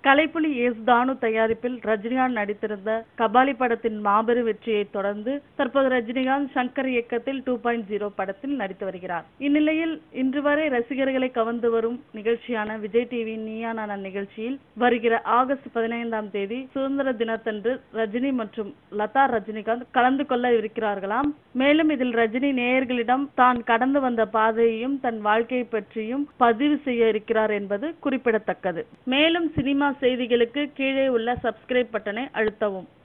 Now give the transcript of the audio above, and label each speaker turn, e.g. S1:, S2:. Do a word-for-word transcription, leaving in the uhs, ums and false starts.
S1: Kalaipuli S தானு தயாரிப்பில் ரஜினிகாந்த் நடித்திருந்த கபாலி படத்தின் மாபெரும் வெற்றியை தொடர்ந்து தற்போது ரஜினிகாந்த் சங்கர் இயக்கத்தில் டூ பாயிண்ட் ஜீரோ படத்தில் நடித்து வருகிறார். இந்நிலையில் இன்று வரை ரசிகர்களை கவர்ந்து வரும் நிகழ்ச்சியான விஜய் டிவி நீயா நானா நிகழ்ச்சியில் வருகிற ஆகஸ்ட் பதினைந்தாம் தேதி சுதந்திர தினத்தன்று ரஜினி மற்றும் லதா ரஜினிகாந்த் கலந்து கொள்ள இருக்கிறார்களாம். மேலும் இதில் ரஜினி நேயர்களிடம் தான் கடந்து வந்த பாதையையும் தன் வாழ்க்கையை பற்றியும் பதிவு செய்ய இருக்கிறார் என்பது குறிப்பிடத்தக்கது. மேலும் சினிமா செய்திகளுக்கு கீழே உள்ள சப்ஸ்கிரைப் பட்டனை அழுத்தவும்.